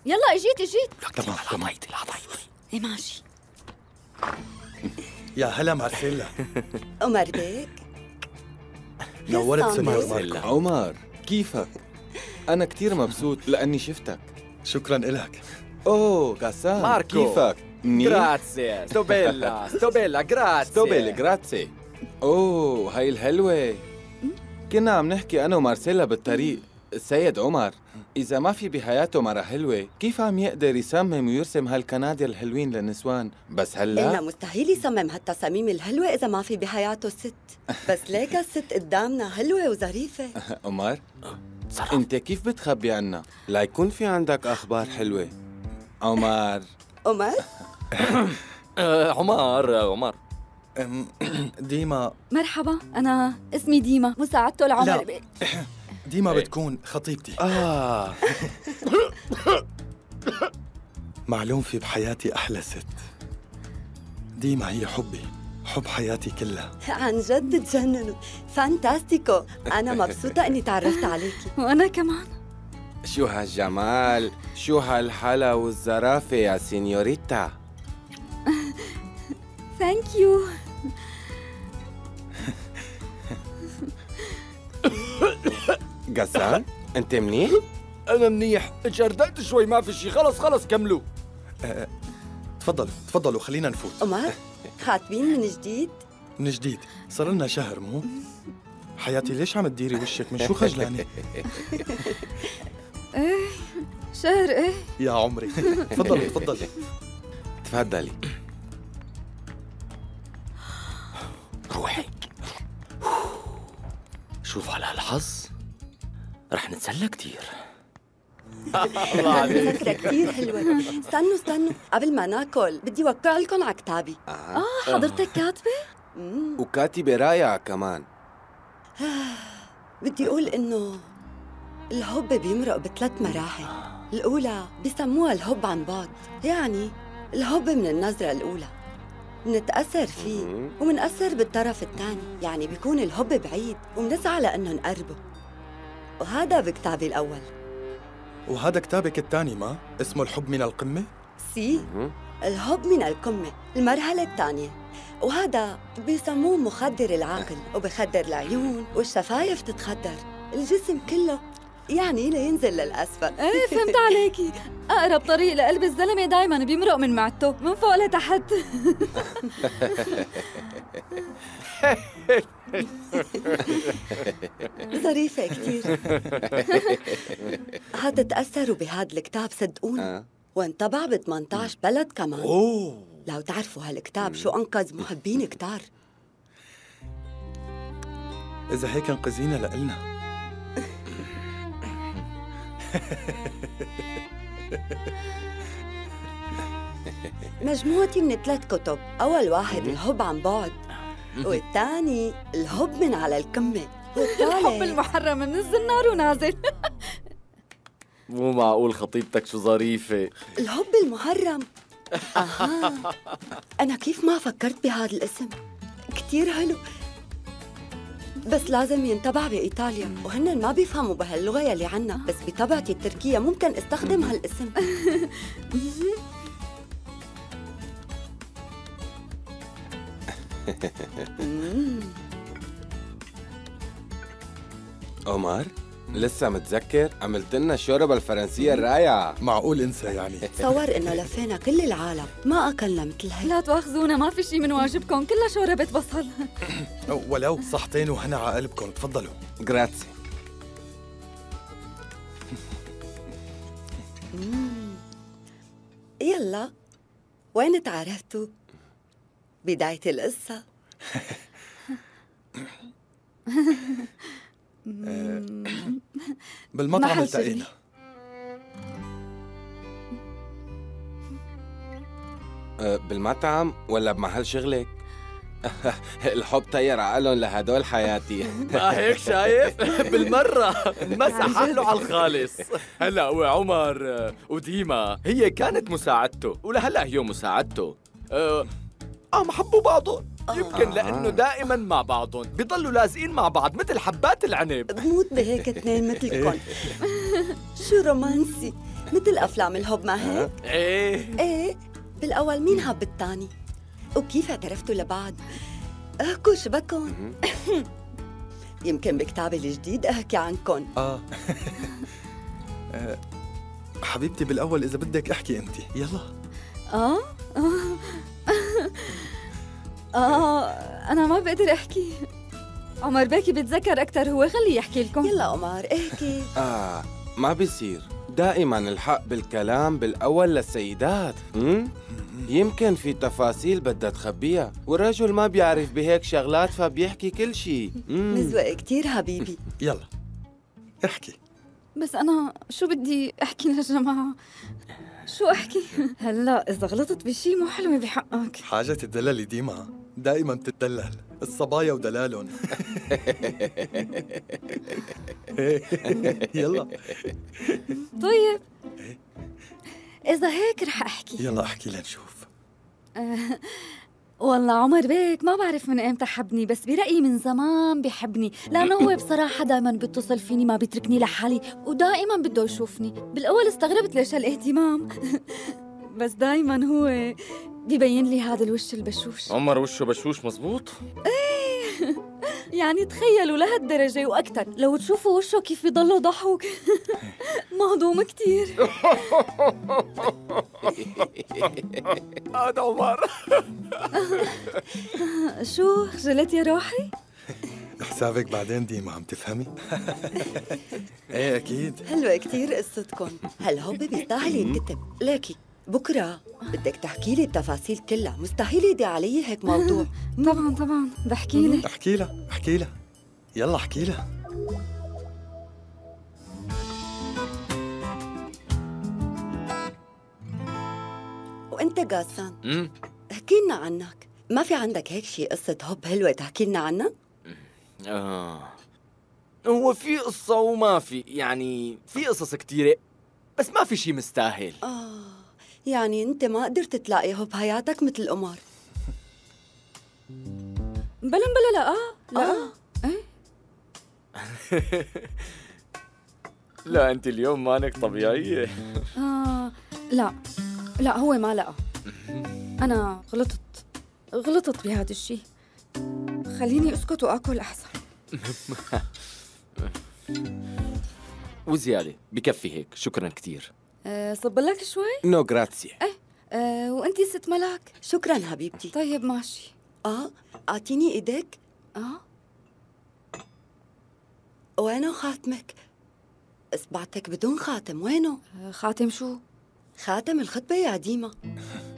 يلا اجيت. تمام. ايه ماشي. يا هلا مارسيلا. عمر بيك، نورت قصة سنيور عمر. ماركو. عمر كيفك؟ أنا كتير مبسوط لأني شفتك. شكرا إلك. أوه غسان ماركو. كيفك؟ منيح؟ جراتسي ستوبيلا جراتسي ستوبيل جراتسي. أوه هاي الهلوة. كنا عم نحكي أنا ومارسيلا بالطريق. السيد عمر إذا ما في بحياته مرة حلوة كيف عم يقدر يصمم ويرسم هالكنادير الحلوين للنسوان؟ بس إنه هلأ مستحيل يصمم هالتصاميم الحلوة إذا ما في بحياته ست. بس ليك الست قدامنا حلوة وظريفة. عمر أنت كيف بتخبي عنا؟ لا يكون في عندك أخبار حلوة. عمر عمر؟ عمر ديما. مرحبا، انا اسمي ديما، مساعدته لعمر لا. بيك. ديما بتكون خطيبتي. معلوم في بحياتي أحلى ست. ديما هي حبي، حب حياتي كلها. عن جد تجننوا، فانتاستيكو. أنا مبسوطة إني تعرفت عليكي. وانا كمان. شو هالجمال، شو هالحلا والزرافة يا سينيوريتا. ثانك يو. غسان أنت منيح؟ انا منيح، جردقت شوي ما في شي. خلص كملوا. تفضلوا خلينا نفوت. عمر، خاطبين من جديد؟ من جديد، صار لنا شهر مو؟ حياتي ليش عم تديري وشك؟ من شو خجلانة؟ ايه شهر ايه. يا عمري. تفضلي. تفضلي. روحي. شوف على هالحظ رح نتسلى كتير. فكرة كتير حلوة. استنوا قبل ما ناكل بدي وقع لكم على كتابي. حضرتك كاتبة؟ وكاتبة رائعة كمان. بدي أقول إنه الحب بيمرق بثلاث مراحل. الأولى بيسموها الحب عن بعد، يعني الحب من النظرة الأولى منتأثر فيه ومنأثر بالطرف الثاني، يعني بيكون الحب بعيد ومنسعى لأنه نقربه. وهذا بكتابي الأول. وهذا كتابك الثاني ما؟ اسمه الحب من القمة؟ سي، الحب من القمة، المرحلة الثانية. وهذا بيسموه مخدر العقل، وبخدر العيون والشفايف تتخدر، الجسم كله يعني لينزل للأسفل. ايه فهمت عليكي. اقرب طريق لقلب الزلمه دايما بيمرق من معدته من فوق لتحت. ظريفة كتير. هتتأثروا بهذا الكتاب صدقوني. وانطبع ب 18 بلد كمان. لو تعرفوا هالكتاب شو أنقذ محبين كتار. إذا هيك انقذينا لإلنا. مجموعتي من 3 كتب. أول واحد الحب عن بعد، والثاني الحب من على القمة، الحب المحرم من الزنار ونازل. مو معقول خطيبتك شو ظريفة. الحب المحرم. أنا كيف ما فكرت بهذا الاسم، كتير حلو. بس لازم ينتبع بإيطاليا وهن ما بيفهموا بهاللغة يلي عنا، بس بطبعتي التركية ممكن استخدم هالاسم. عمر لسه متذكر عملت لنا الشوربة الفرنسية الرائعة. معقول انسى يعني؟ تصور انه لفينا كل العالم ما اكلنا مثل هي. لا تواخذونا، ما في شي من واجبكم، كلها شوربة بصل. ولو صحتين وهنا على قلبكم. تفضلوا. جراتسي. يلا، وين تعرفتوا؟ بداية القصة. بالمطعم التقينا. بالمطعم ولا بمحل شغلك؟ الحب طير عقلهم لهدول حياتي. ما هيك شايف؟ بالمرة مسح له على الخالص. هلا وعمر وديما هي كانت مساعدته ولهلا هي مساعدته. حبوا بعضهم، يمكن لأنه دائما مع بعضهم بيضلوا لازقين مع بعض مثل حبات العنب. بموت بهيك اثنين مثلكم. شو رومانسي. مثل أفلام الحب ما هيك؟ ايه إيه، بالأول مين حب الثاني؟ وكيف اعترفتوا لبعض؟ احكوا شبكن. يمكن بكتابي الجديد أحكي عنكن. حبيبتي بالأول إذا بدك احكي أنت، يلا. آه أنا ما بقدر أحكي. عمر باكي بتذكر أكتر، هو خليه يحكي لكم. يلا عمر احكي. ما بيصير دائما الحق بالكلام بالأول للسيدات. يمكن في تفاصيل بدها تخبيها، والرجل ما بيعرف بهيك شغلات فبيحكي كل شيء. مزوق كتير حبيبي. يلا احكي. بس أنا شو بدي أحكي للجماعة؟ شو أحكي؟ هلا إذا غلطت بشي مو حلوة بحقك. حاجة تدللي ديما، دائما بتتدلل الصبايا ودلالهم. يلا طيب إذا هيك رح أحكي. يلا احكي لنشوف. والله عمر بيك ما بعرف من امتى حبني، بس برأيي من زمان بحبني، لأنه هو بصراحة دايما بيتصل فيني، ما بيتركني لحالي، ودائما بده يشوفني. بالأول استغربت ليش هالاهتمام، بس دائما هو بيبين لي هذا الوش البشوش. عمر وشه بشوش مزبوط. يعني تخيلوا لهالدرجة وأكثر، لو تشوفوا وشه كيف بيضلوا ضحوك. مهضوم كتير. هذا عمر. شو خجلت يا روحي؟ حسابك بعدين ديما، عم تفهمي؟ ايه اكيد. حلوة كتير قصتكن. هالحب بيستاهل ينكتب. لكن بكرة بدك تحكي لي التفاصيل كلها، مستحيل يدي علي هيك موضوع. طبعا بحكي لك. احكي لها احكي لها، يلا احكي لها. وانت غاسان، احكي لنا عنك. ما في عندك هيك شي قصة حب حلوة تحكي لنا عنها؟ هو في قصة وما في، يعني في قصص كتيرة بس ما في شي مستاهل. يعني انت ما قدرت تلاقي حب حياتك مثل قمر؟ بلا لا. ايه لا انت اليوم مانك طبيعية. لا هو ما لقى. أنا غلطت بهذا الشيء. خليني أسكت وآكل أحسن. وزيادة بكفي هيك، شكرا كتير. صب لك شوي؟ نو جراتسيا. وأنتي ست ملاك؟ شكرا حبيبتي. طيب ماشي. اعطيني ايدك. وينه خاتمك؟ اصبعتك بدون خاتم، وينه؟ خاتم شو؟ خاتم الخطبة يا ديما.